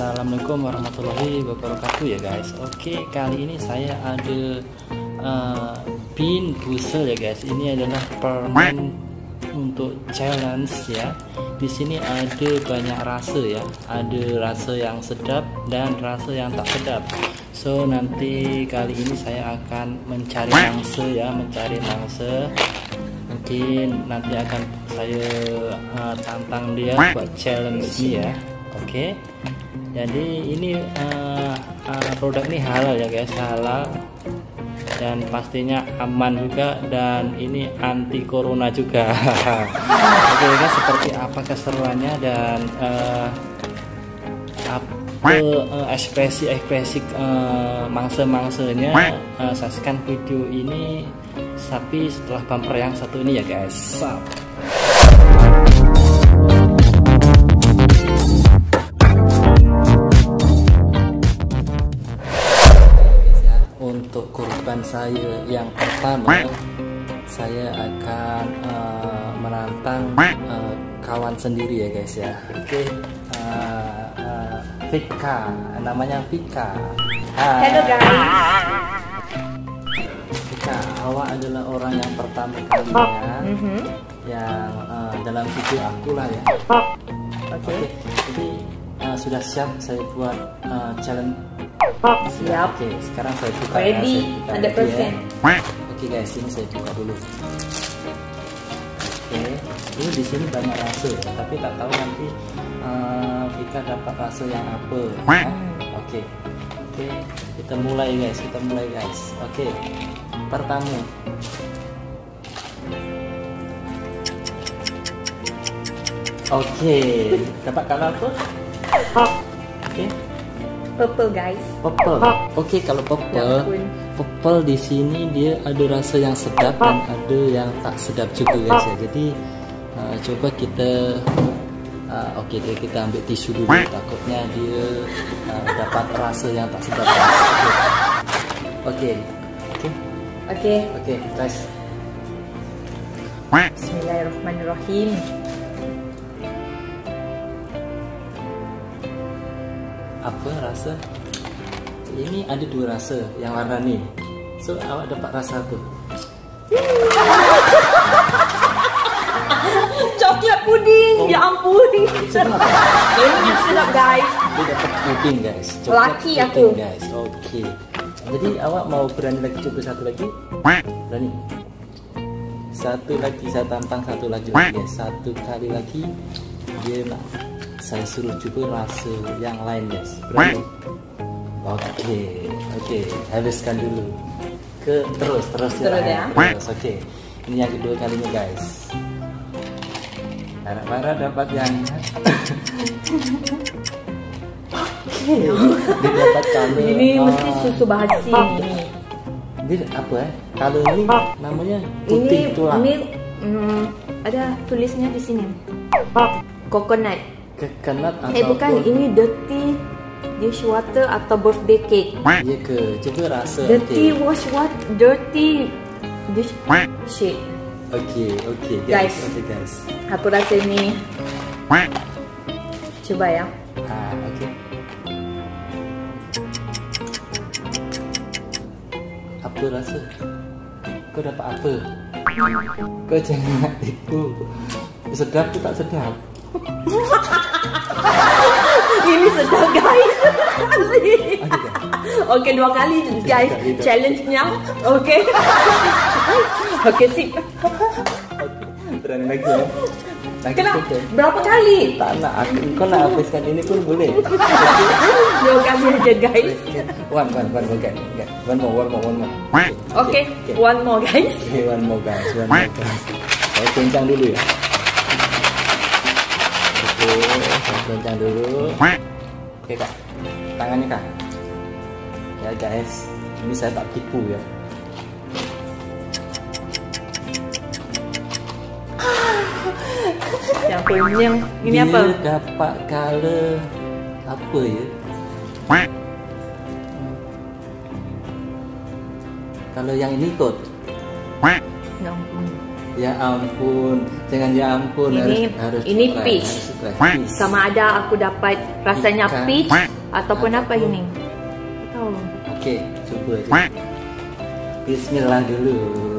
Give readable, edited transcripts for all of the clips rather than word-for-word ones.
Assalamualaikum warahmatullahi wabarakatuh ya guys. Oke, kali ini saya ada Bean Boozle ya guys. Ini adalah permen untuk challenge ya. Di sini ada banyak rasa ya. Ada rasa yang sedap dan rasa yang tak sedap. So nanti kali ini saya akan mencari mangsa ya, mencari mangsa. Mungkin nanti akan saya tantang dia buat challenge ini ya. Oke, jadi ini produk ini halal ya guys, halal dan pastinya aman juga, dan ini anti corona juga. Oke guys, seperti apa keseruannya dan apa ekspresi mangsa-mangsanya, saksikan video ini tapi setelah bumper yang satu ini ya guys. Untuk korban saya yang pertama, saya akan menantang kawan sendiri ya guys ya. Oke, Vika, namanya Vika. Hello guys. Vika, awak adalah orang yang pertama kalinya yang dalam video aku lah ya. Oke, jadi sudah siap saya buat challenge. Siap. Oke, sekarang saya buka. Ready, 100%. Oke guys, ini saya buka dulu. Oke, ini di sini banyak rasa, tapi tak tahu nanti Vika dapat rasa yang apa. Oke, kita mulai guys. Oke, pertama. Oke, dapat kalau apa? Oke. Purple guys. Purple. Oke, kalau purple di sini dia ada rasa yang sedap dan ada yang tak sedap juga guys ya. Jadi coba kita kita ambil tisu dulu, takutnya dia dapat rasa yang tak sedap. Oke, guys. Bismillahirrahmanirrahim. Apa rasa? Ini ada dua rasa yang warna ni. So awak dapat rasa apa? Coklat puding. Ya ampun. Ini sedap guys. Dia dapat puding guys. Laki puding, aku guys. Oke. Jadi awak mau berani lagi coba satu lagi? Berani? Satu lagi, saya tantang satu lagi guys. Satu kali lagi dia nak saya suruh coba rasa yang lain guys. Berani? Oke, habiskan dulu. Terus ya. Oke. Ini yang kedua kalinya guys. Harap-harap dapat yang dia dapat kalau ini mesti susu basi ini. Dia apa kalau ini namanya putih tulang. Ini ada tulisnya di sini. Coconut. Coconut atau bukan, ini dirty dishwater atau birthday cake. Iya ke? Coba rasa. Dirty wash what? Dirty dish shit. Oke guys. Oke guys. Aku rasa ini. Coba ya. Oke. Apa rasa? Kau dapat apa? Kau jangan tipu. Sedap tu tak sedap? Ini sedap guys. Oke, 2 kali guys challenge-nya. Oke, sip. Berani lagi ya. Kenapa? Berapa kali? Tak nak, kau nak habiskan ini pun boleh. 2 kali aja guys. One more. Oke, one more guys. One more guys. Saya kencang dulu ya. Saya kencang dulu. Oke kak, tangannya kak. Ya guys, ini saya tak tipu ya. Yang kuning ini dia apa? Dapat color apa ya? Kalau yang ini kot. Ya ampun, jangan ya ampun. Harus ini try, peach. harus try. Sama ada aku dapat rasanya Ikan. peach ataupun apa ini? Tahu. Oke, coba aja. Bismillah dulu.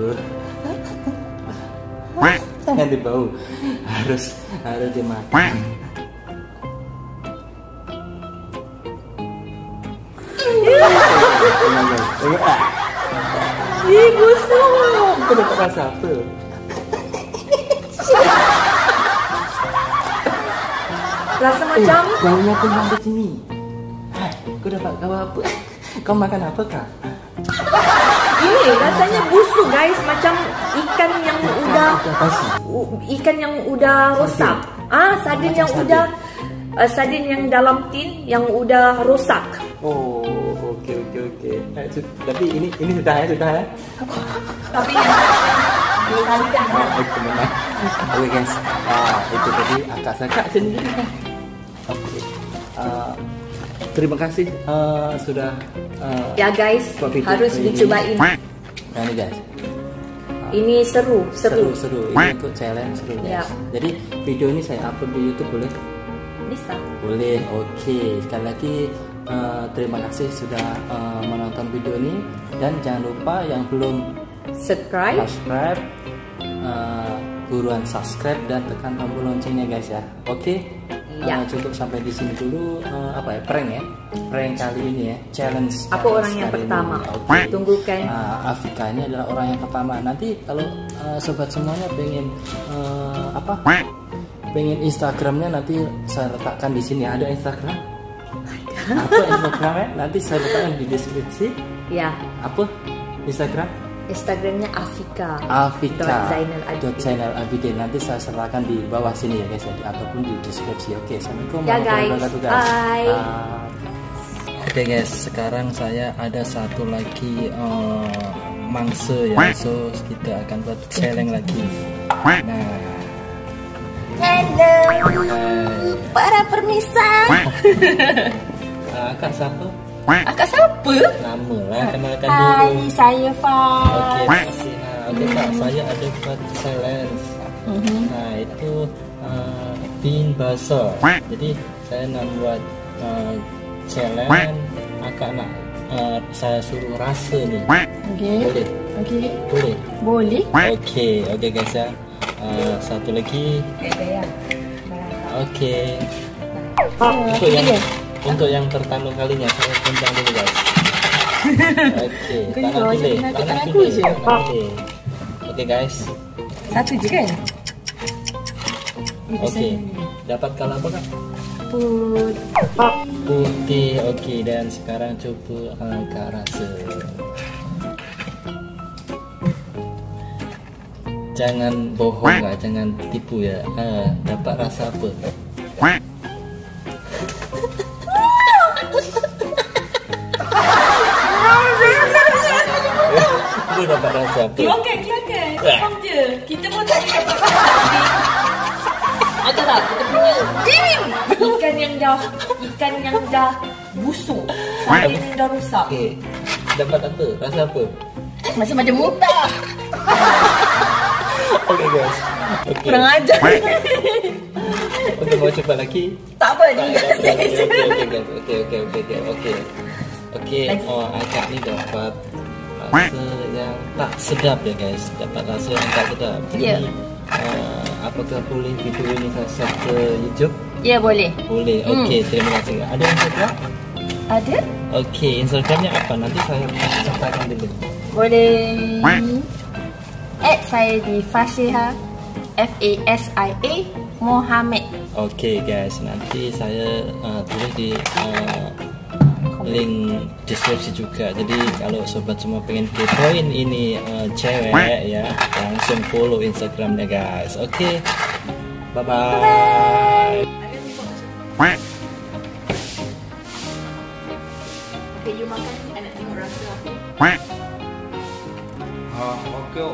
Jangan dibau, harus dimakan. Ih, busuk. Aku dapat rasa apa? Rasa macam Baunya pun sampai sini. Kau dapat kau apa? Kau makan apa kak? ini rasanya busuk guys, macam ikan yang udah basi. Ikan yang udah rosak. Sardin yang udah sardin yang dalam tin yang udah rosak. Oh, oke. Tapi ini sudah ya. Tapi yang kali kan. Oke guys, itu tadi akak sendiri. Oke, terima kasih sudah. Ya guys, harus dicobain. Nah ini guys, Ini seru. Ini untuk challenge seru guys. Ya. Jadi video ini saya upload di YouTube boleh? Bisa. Boleh. Oke, sekali lagi terima kasih sudah menonton video ini, dan jangan lupa yang belum Subscribe. Buruan subscribe dan tekan tombol loncengnya guys ya. Oke. Ya. Cukup sampai di sini dulu. Prank kali ini ya, challenge. Aku orang yang kali ini. pertama. Oke. Tunggu kan. Afika ini adalah orang yang pertama. Nanti kalau sobat semuanya pengen pengen Instagramnya, nanti saya letakkan di sini. Ada Instagram? Apa Instagramnya? Nanti saya letakkan di deskripsi. Ya. Apa Instagram? Instagramnya Afika. Zainal Abidin. Nanti saya sertakan di bawah sini ya guys, ataupun di deskripsi. Oke, assalamualaikum Ya guys. Bye. Oke guys, sekarang saya ada satu lagi mangsa ya, so kita akan buat challenge lagi. Nah, Hello. Para permisa. Kak siapa? Akak siapa? Nama lah, kenalkan Hai, dulu. saya Faz. Oke Kak, saya ada buat challenge. Nah itu pin basah. Jadi saya nak buat challenge. Akak nak saya suruh rasa nih. Okey. Boleh? Boleh. Oke guys ya. Satu lagi. Oke. Untuk yang pertama kalinya saya tendang dulu guys. Oke, tangan pilih. Oke guys. Satu je kan? Oke. Dapat kalau apa Kak? Putih. Oke, dan sekarang coba Kak rasa. Jangan bohong Kak, jangan tipu ya. Dapat rasa apa? Lu dapat rasa apa? Keluarkan. Faham je. Kita pun tak dapat. Ada tak? Kita punya ikan yang dah busuk. Sardin yang dah rosak. Oke. Dapat apa? Rasa apa? Masih macam muntah. Oke guys. Oke. Kurang ajar. Oke, mau coba lagi? Tak apa juga. Oke. Akak ni dapat rasa yang tak sedap ya guys. Dapat rasa yang tak sedap. Ya. Apakah boleh video ini saya share ke YouTube? Ya, boleh. Boleh. Oke, terima kasih. Ada Instagram? Ada? Oke, Instagramnya apa? Nanti saya sertakan dulu. Boleh. Add saya di Fasiha, Fasia Mohammed. Oke guys, nanti saya tulis di link deskripsi juga. Jadi kalau sobat semua pengen kepoin ini cewek ya, langsung follow Instagramnya guys. Oke, bye bye. Okay, you makan ni, I nak tengok rasa apa. Okey.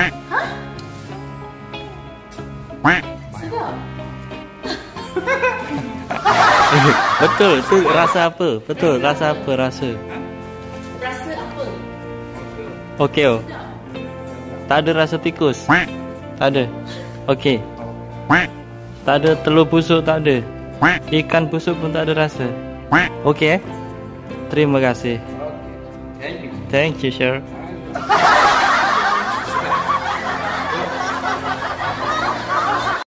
Sedap. Betul, tu rasa apa? Betul, rasa apa rasa? Rasa apa? Okey. Tak ada rasa tikus. Tak ada. Okey. Tak ada telur busuk, tak ada. Ikan busuk pun tak ada rasa. Okey. Terima kasih. Thank you. Thank you, sir.